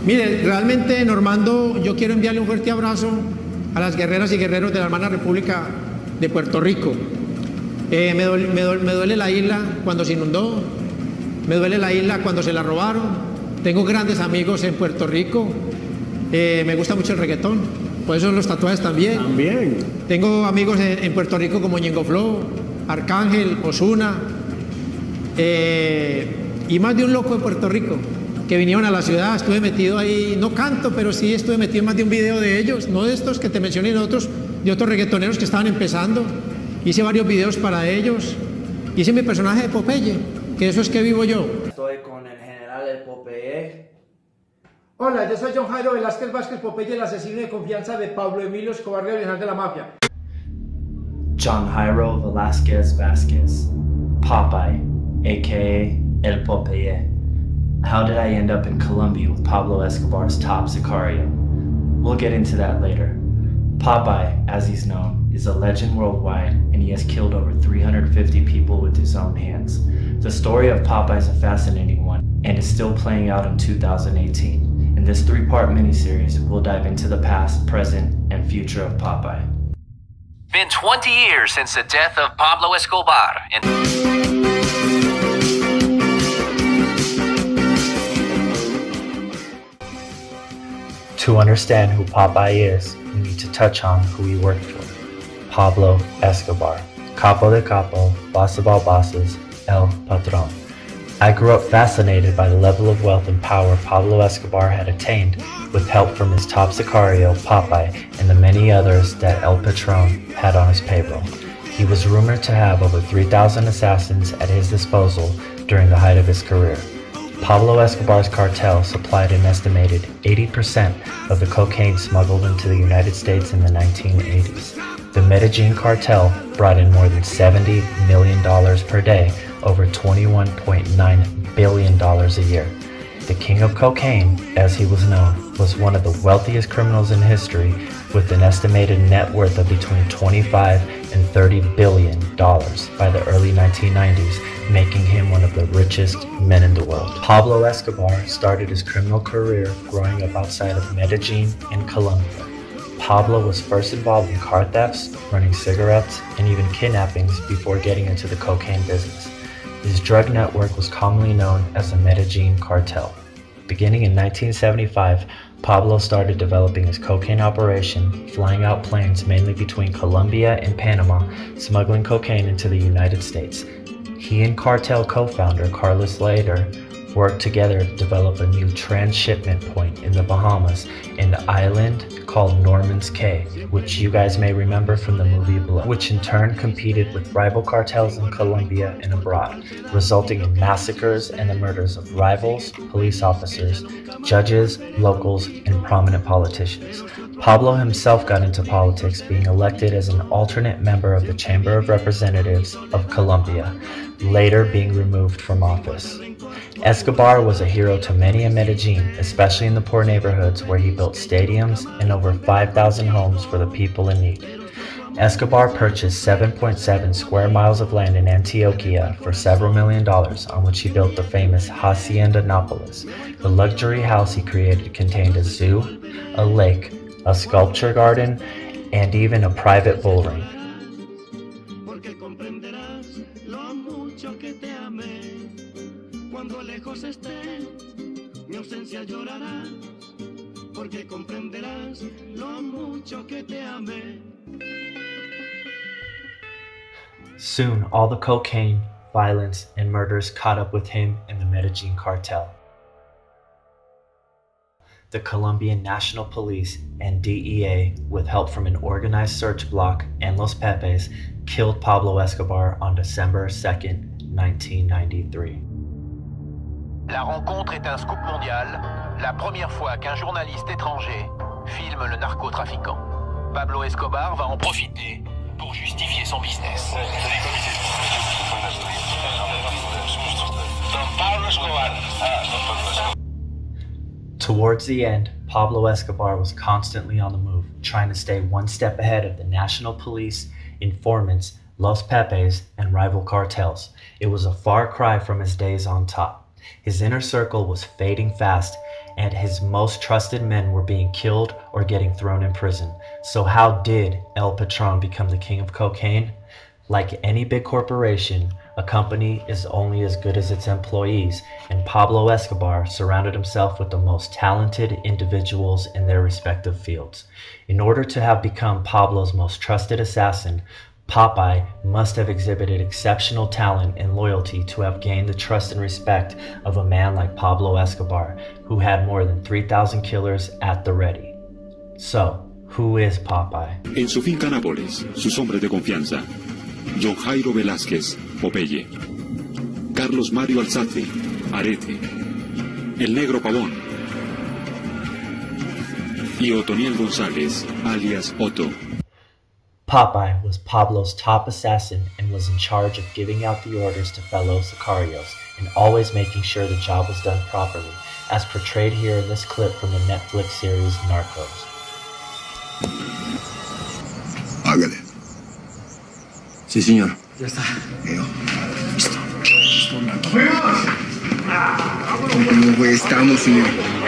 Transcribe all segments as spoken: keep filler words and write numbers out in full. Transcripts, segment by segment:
Mire, realmente, Normando, yo quiero enviarle un fuerte abrazo a las guerreras y guerreros de la hermana República de Puerto Rico. Eh, me, duele, me, duele, me duele la isla cuando se inundó, me duele la isla cuando se la robaron. Tengo grandes amigos en Puerto Rico, eh, me gusta mucho el reggaetón, por eso los tatuajes también. También. Tengo amigos en, en Puerto Rico como Ñengo Flow, Arcángel, Ozuna, eh, y más de un loco de Puerto Rico que vinieron a la ciudad. Estuve metido ahí, no canto, pero sí estuve metido en más de un video de ellos, no de estos que te mencioné, de otros, de otros reggaetoneros que estaban empezando. Hice varios videos para ellos. Hice mi personaje de Popeye, que eso es que vivo yo. Estoy con el general del Popeye. Hola, yo soy John Jairo Velázquez Vázquez Popeye, el asesino de confianza de Pablo Emilio Escobar, original de la mafia. John Jairo Velázquez Vázquez, Popeye, aka El Popeye. How did I end up in Colombia with Pablo Escobar's top sicario? We'll get into that later. Popeye, as he's known, is a legend worldwide, and he has killed over three hundred fifty people with his own hands. The story of Popeye is a fascinating one, and is still playing out in two thousand eighteen. In this three-part miniseries, we'll dive into the past, present, and future of Popeye. Been twenty years since the death of Pablo Escobar. And to understand who Popeye is, we need to touch on who he worked for. Pablo Escobar, Capo de Capo, Boss of all bosses, El Patron. I grew up fascinated by the level of wealth and power Pablo Escobar had attained with help from his top sicario, Popeye, and the many others that El Patron had on his payroll. He was rumored to have over three thousand assassins at his disposal during the height of his career. Pablo Escobar's cartel supplied an estimated eighty percent of the cocaine smuggled into the United States in the nineteen eighties. The Medellin cartel brought in more than seventy million dollars per day, over twenty-one point nine billion dollars a year. The king of cocaine, as he was known, was one of the wealthiest criminals in history, with an estimated net worth of between twenty-five and thirty billion dollars by the early nineteen nineties, making him one of the richest men in the world. Pablo Escobar started his criminal career growing up outside of Medellin in Colombia. Pablo was first involved in car thefts, running cigarettes, and even kidnappings before getting into the cocaine business. His drug network was commonly known as the Medellin Cartel. Beginning in nineteen seventy-five, Pablo started developing his cocaine operation, flying out planes mainly between Colombia and Panama, smuggling cocaine into the United States. He and cartel co-founder Carlos Lader worked together to develop a new transshipment point in the Bahamas, an island called Norman's Cay, which you guys may remember from the movie Blood, which in turn competed with rival cartels in Colombia and abroad, resulting in massacres and the murders of rivals, police officers, judges, locals, and prominent politicians. Pablo himself got into politics, being elected as an alternate member of the Chamber of Representatives of Colombia, later being removed from office. Escobar was a hero to many in Medellin, especially in the poor neighborhoods where he built stadiums and over five thousand homes for the people in need. Escobar purchased seven point seven square miles of land in Antioquia for several million dollars, on which he built the famous Hacienda Nápoles. The luxury house he created contained a zoo, a lake, a sculpture garden, and even a private bull ring. Soon, all the cocaine, violence, and murders caught up with him and the Medellin cartel. The Colombian National Police and D E A, with help from an organized search block and Los Pepes, killed Pablo Escobar on December second, nineteen ninety-three. La rencontre est un scoop mondial, la première fois qu'un journaliste étranger filme le narcotrafiquant. Pablo Escobar va en profiter pour justifier son business. Towards the end, Pablo Escobar was constantly on the move, trying to stay one step ahead of the national police, informants, Los Pepes, and rival cartels. It was a far cry from his days on top. His inner circle was fading fast, and his most trusted men were being killed or getting thrown in prison. So how did El Patron become the king of cocaine? Like any big corporation, a company is only as good as its employees, and Pablo Escobar surrounded himself with the most talented individuals in their respective fields. In order to have become Pablo's most trusted assassin, Popeye must have exhibited exceptional talent and loyalty to have gained the trust and respect of a man like Pablo Escobar, who had more than three thousand killers at the ready. So, who is Popeye? En su finca Nápoles, sus hombres de confianza: John Jairo Velázquez, Popeye; Carlos Mario Alzate, Arete; el Negro Pavón; y Otoniel González, alias Otto. Popeye was Pablo's top assassin and was in charge of giving out the orders to fellow sicarios and always making sure the job was done properly, as portrayed here in this clip from the Netflix series Narcos. Hágale. Sí, señor. Ya está. Veo. Listo. ¿Cómo estamos, señor?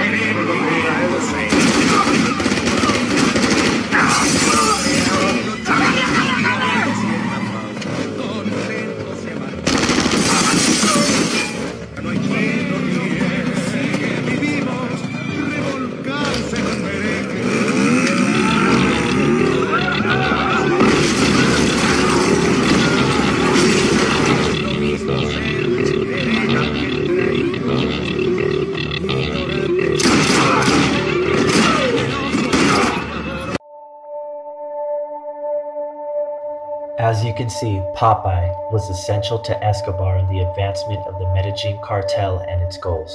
As you can see, Popeye was essential to Escobar in the advancement of the Medellin cartel and its goals.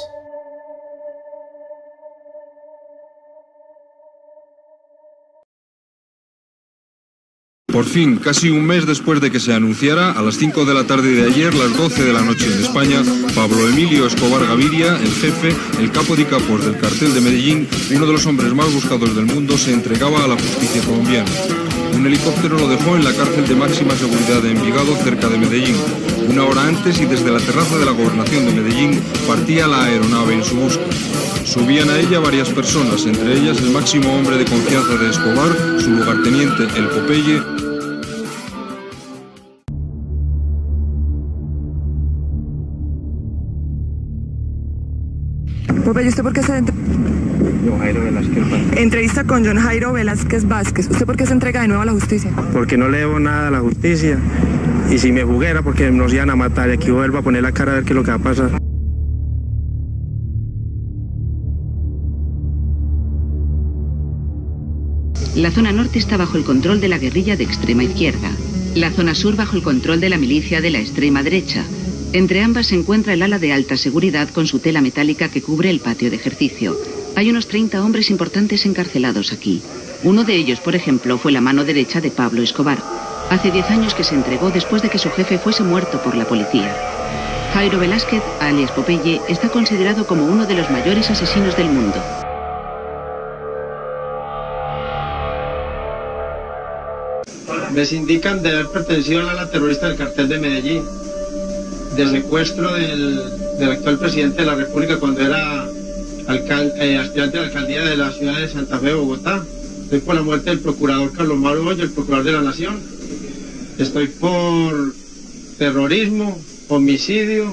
Por fin, casi un mes después de que se anunciara, a las cinco de la tarde de ayer, las doce de la noche en España, Pablo Emilio Escobar Gaviria, el jefe, el capo de capos del cartel de Medellín, uno de los hombres más buscados del mundo, se entregaba a la justicia colombiana. Un helicóptero lo dejó en la cárcel de máxima seguridad de Envigado, cerca de Medellín. Una hora antes, y desde la terraza de la gobernación de Medellín, partía la aeronave en su busca. Subían a ella varias personas, entre ellas el máximo hombre de confianza de Escobar, su lugarteniente, el Popeye. Popeye, ¿usted por qué se entre... John Jairo Velázquez Vázquez. Entrevista con John Jairo Velázquez Vázquez. ¿Usted por qué se entrega de nuevo a la justicia? Porque no le debo nada a la justicia. Y si me juguera, porque nos iban a matar. Y aquí vuelvo a poner la cara a ver qué es lo que va a pasar. La zona norte está bajo el control de la guerrilla de extrema izquierda. La zona sur bajo el control de la milicia de la extrema derecha. Entre ambas se encuentra el ala de alta seguridad con su tela metálica que cubre el patio de ejercicio. Hay unos treinta hombres importantes encarcelados aquí. Uno de ellos, por ejemplo, fue la mano derecha de Pablo Escobar. Hace diez años que se entregó después de que su jefe fuese muerto por la policía. Jairo Velázquez, alias Popeye, está considerado como uno de los mayores asesinos del mundo. Me indican de haber pertenecido al ala terrorista del cartel de Medellín, del secuestro del, del actual presidente de la República cuando era alcal, eh, aspirante a la alcaldía de la ciudad de Santa Fe, Bogotá. Estoy por la muerte del procurador Carlos Mario Hoyo, el procurador de la Nación. Estoy por terrorismo, homicidio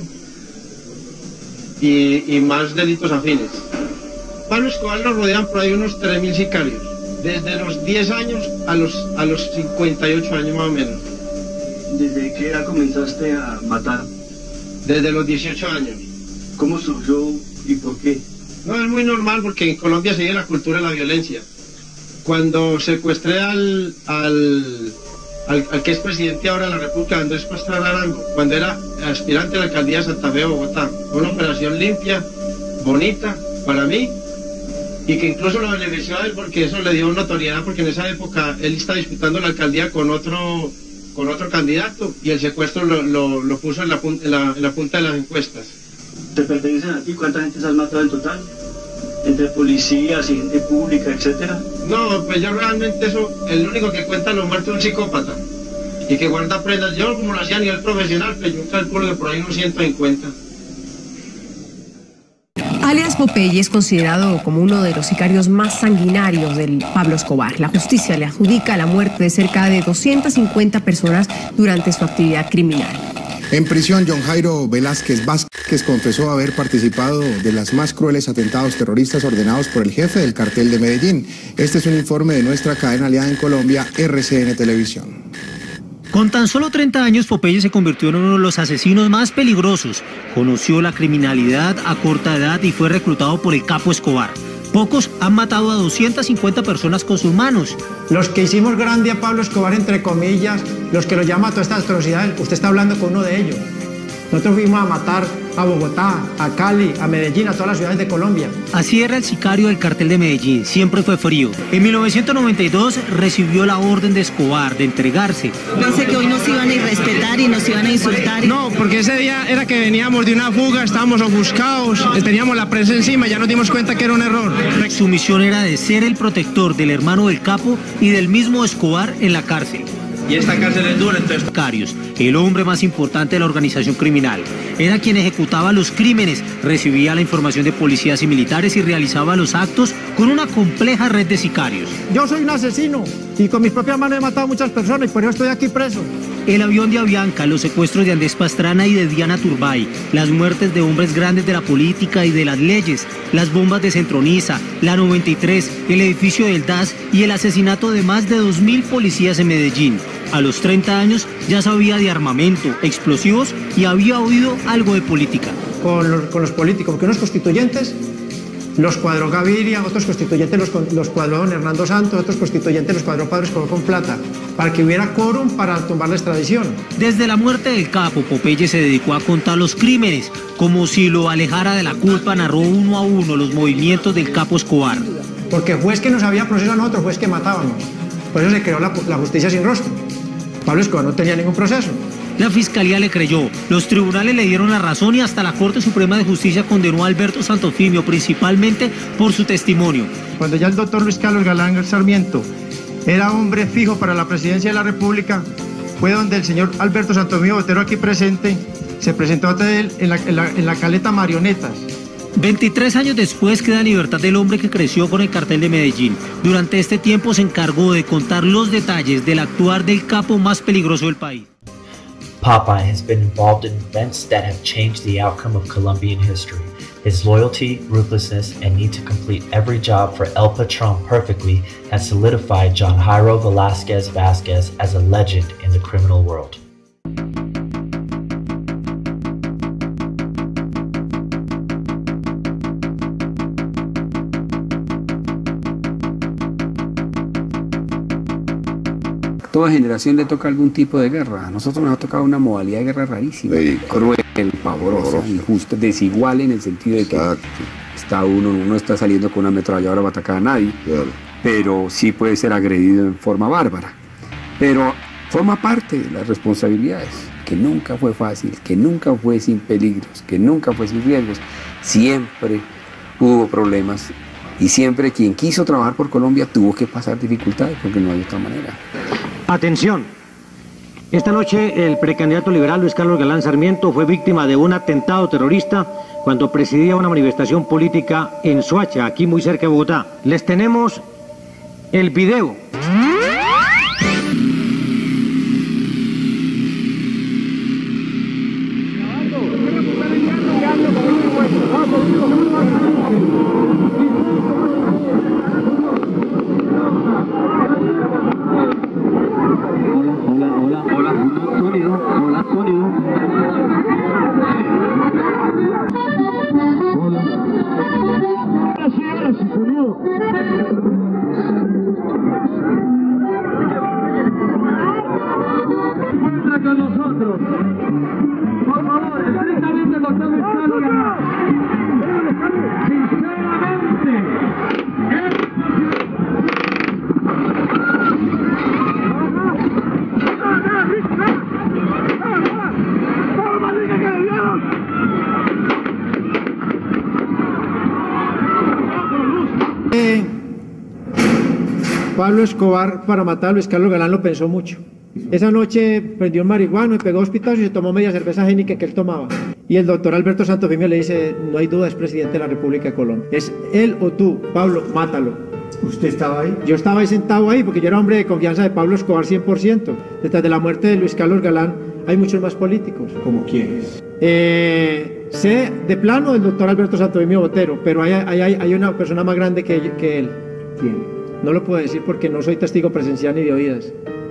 y, y más delitos afines. Pablo Escobar lo rodean por ahí unos tres mil sicarios, desde los diez años a los, a los cincuenta y ocho años más o menos. ¿Desde qué edad comenzaste a matar? Desde los dieciocho años. ¿Cómo surgió y por qué? No, es muy normal porque en Colombia sigue la cultura de la violencia. Cuando secuestré al, al, al, al que es presidente ahora de la República, Andrés Pastrana Arango, cuando era aspirante a la alcaldía de Santa Fe, Bogotá, una operación limpia, bonita, para mí, y que incluso lo benefició a él porque eso le dio notoriedad, porque en esa época él está disputando la alcaldía con otro, con otro candidato, y el secuestro lo, lo, lo puso en la, en, la, en la punta de las encuestas. ¿Te pertenecen a ti? ¿Cuánta gente has matado en total? ¿Entre policías y gente pública, etcétera? No, pues yo realmente eso, el único que cuenta los muertos es un psicópata, y que guarda prendas. Yo, como lo hacía a nivel profesional, pues yo calculo que por ahí unos ciento cincuenta. Alias Popeye es considerado como uno de los sicarios más sanguinarios del Pablo Escobar. La justicia le adjudica la muerte de cerca de doscientas cincuenta personas durante su actividad criminal. En prisión, John Jairo Velásquez Vázquez confesó haber participado de las más crueles atentados terroristas ordenados por el jefe del cartel de Medellín. Este es un informe de nuestra cadena aliada en Colombia, R C N Televisión. Con tan solo treinta años, Popeye se convirtió en uno de los asesinos más peligrosos. Conoció la criminalidad a corta edad y fue reclutado por el Capo Escobar. Pocos han matado a doscientas cincuenta personas con sus manos. Los que hicimos grande a Pablo Escobar, entre comillas, los que lo llaman a todas estas atrocidades, usted está hablando con uno de ellos. Nosotros fuimos a matar a Bogotá, a Cali, a Medellín, a todas las ciudades de Colombia. Así era el sicario del cartel de Medellín, siempre fue frío. En mil novecientos noventa y dos recibió la orden de Escobar de entregarse. Pensé que hoy nos iban a irrespetar y nos iban a insultar. No, porque ese día era que veníamos de una fuga, estábamos ofuscados, teníamos la prensa encima y ya nos dimos cuenta que era un error. Su misión era de ser el protector del hermano del capo y del mismo Escobar en la cárcel. Y esta cárcel es dura, entonces... Sicarios, el hombre más importante de la organización criminal. Era quien ejecutaba los crímenes, recibía la información de policías y militares y realizaba los actos con una compleja red de sicarios. Yo soy un asesino y con mis propias manos he matado a muchas personas y por eso estoy aquí preso. El avión de Avianca, los secuestros de Andrés Pastrana y de Diana Turbay, las muertes de hombres grandes de la política y de las leyes, las bombas de Centroniza, la noventa y tres, el edificio del D A S y el asesinato de más de dos mil policías en Medellín. A los treinta años ya sabía de armamento, explosivos y había oído algo de política. Con los, con los políticos, porque unos constituyentes los cuadró Gaviria, otros constituyentes los, los cuadró don Hernando Santos, otros constituyentes los cuadró Pablo Escobar con plata, para que hubiera quórum para tumbar la extradición. Desde la muerte del capo, Popeye se dedicó a contar los crímenes, como si lo alejara de la culpa, narró uno a uno los movimientos del Capo Escobar. Porque juez que nos había proceso a nosotros, juez que matábamos. Por eso se creó la, la justicia sin rostro. Pablo Escobar no tenía ningún proceso. La fiscalía le creyó, los tribunales le dieron la razón y hasta la Corte Suprema de Justicia condenó a Alberto Santofimio, principalmente por su testimonio. Cuando ya el doctor Luis Carlos Galán Sarmiento era hombre fijo para la presidencia de la República, fue donde el señor Alberto Santofimio Botero, aquí presente, se presentó ante él en la, en la, en la caleta Marionetas. veintitrés años después queda en libertad del hombre que creció con el cartel de Medellín. Durante este tiempo se encargó de contar los detalles del actuar del capo más peligroso del país. Popeye has been involved in events that have changed the outcome of Colombian history. His loyalty, ruthlessness, and need to complete every job for El Patron perfectly has solidified John Jairo Velásquez Vázquez as a legend in the criminal world. Toda generación le toca algún tipo de guerra. A nosotros nos ha tocado una modalidad de guerra rarísima, sí, cruel, pavorosa, injusta, desigual en el sentido de que exacto, está uno, uno está saliendo con una ametralladora para atacar a nadie, claro, pero sí puede ser agredido en forma bárbara. Pero forma parte de las responsabilidades, que nunca fue fácil, que nunca fue sin peligros, que nunca fue sin riesgos. Siempre hubo problemas y siempre quien quiso trabajar por Colombia tuvo que pasar dificultades porque no hay otra manera. Atención, esta noche el precandidato liberal Luis Carlos Galán Sarmiento fue víctima de un atentado terrorista cuando presidía una manifestación política en Soacha, aquí muy cerca de Bogotá. Les tenemos el video. Con nosotros, por favor, estrictamente el doctor Luis Carlos Galán. Sinceramente, eh, Pablo Escobar para matar a Luis Carlos Galán lo pensó mucho. Esa noche prendió un marihuano y pegó hospitales y se tomó media cerveza Heineken que él tomaba. Y el doctor Alberto Santofimio le dice, no hay duda, es presidente de la República de Colombia. Es él o tú, Pablo, mátalo. ¿Usted estaba ahí? Yo estaba ahí sentado ahí porque yo era hombre de confianza de Pablo Escobar cien por ciento. Detrás de la muerte de Luis Carlos Galán hay muchos más políticos. ¿Cómo quiénes? Eh, sé de plano del doctor Alberto Santofimio Botero, pero hay, hay, hay, hay una persona más grande que, que él. ¿Quién? No lo puedo decir porque no soy testigo presencial ni de oídas.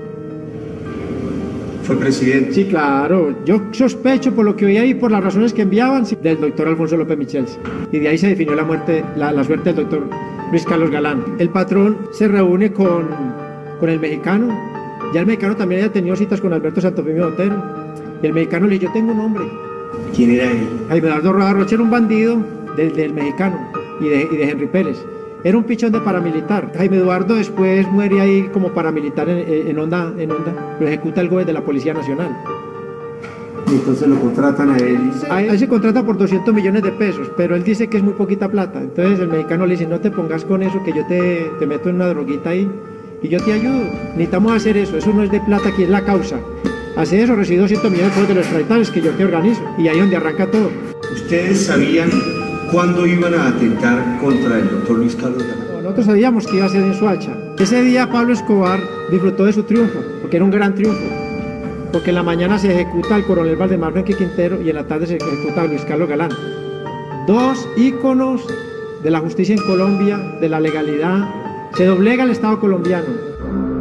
¿Fue presidente? Sí, claro. Yo sospecho por lo que oí ahí, por las razones que enviaban, sí, del doctor Alfonso López Michels. Y de ahí se definió la muerte, la, la suerte del doctor Luis Carlos Galán. El patrón se reúne con, con el mexicano. Ya el mexicano también había tenido citas con Alberto Santofimio Botero. Y el mexicano le dijo, yo tengo un hombre. ¿Quién era él? Jaime Eduardo Roa Rocha era un bandido del, del mexicano y de, y de Henry Pérez. Era un pichón de paramilitar. Jaime Eduardo después muere ahí como paramilitar en, en Onda, en Onda. Lo ejecuta el gobe de la Policía Nacional. Y entonces lo contratan a él. A él se contrata por doscientos millones de pesos, pero él dice que es muy poquita plata. Entonces el mexicano le dice, no te pongas con eso, que yo te, te meto en una droguita ahí y yo te ayudo. Necesitamos hacer eso, eso no es de plata, aquí es la causa. Hace eso, recibí doscientos millones de pesos de los extraditales que yo te organizo. Y ahí es donde arranca todo. ¿Ustedes sabían cuándo iban a atentar contra el doctor Luis Carlos Galán? Nosotros sabíamos que iba a ser en Soacha. Ese día Pablo Escobar disfrutó de su triunfo, porque era un gran triunfo. Porque en la mañana se ejecuta al coronel Valdemar Enrique Quintero y en la tarde se ejecuta a Luis Carlos Galán. Dos íconos de la justicia en Colombia, de la legalidad. Se doblega el Estado colombiano.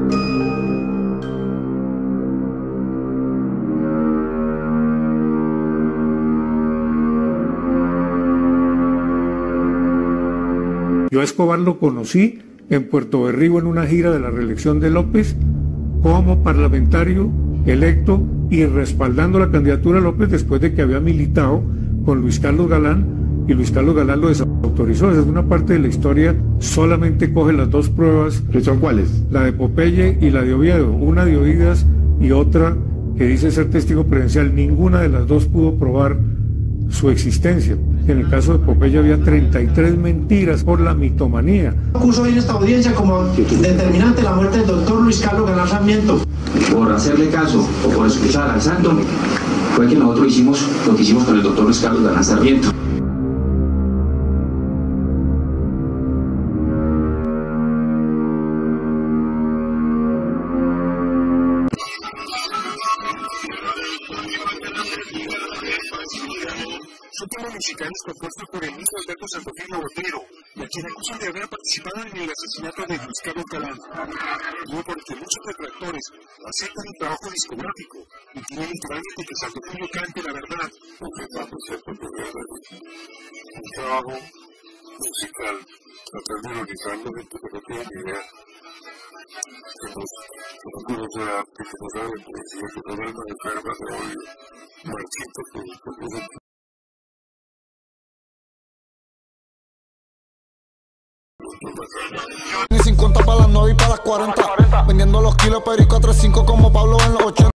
Yo a Escobar lo conocí en Puerto Berrío en una gira de la reelección de López como parlamentario electo y respaldando la candidatura de López después de que había militado con Luis Carlos Galán y Luis Carlos Galán lo desautorizó. Esa es una parte de la historia, solamente coge las dos pruebas. ¿Qué son cuáles? La de Popeye y la de Oviedo, una de oídas y otra que dice ser testigo presencial. Ninguna de las dos pudo probar su existencia. En el caso de Popeye había treinta y tres mentiras por la mitomanía. Acuso hoy en esta audiencia como determinante la muerte del doctor Luis Carlos Galán Sarmiento. Por hacerle caso o por escuchar al santo, fue que nosotros hicimos lo que hicimos con el doctor Luis Carlos Galán Sarmiento. Son temas musicales compuestos por el mismo Alberto Santofimio Botero, a quien acusan de haber participado en el asesinato de Luis Carlos Galán. No porque muchos detractores aceptan el trabajo discográfico y tienen literalmente que Santofimio cante la verdad. Un trabajo musical, tratar de organizarlo dentro de lo que es la idea. Que nos nos de arte, que nos da de poesía, que nos da de enfermas de odio, marchitas que nos Ni cincuenta para las nueve y para las cuarenta. Vendiendo los kilos perico a tres cinco como Pablo en los ochenta.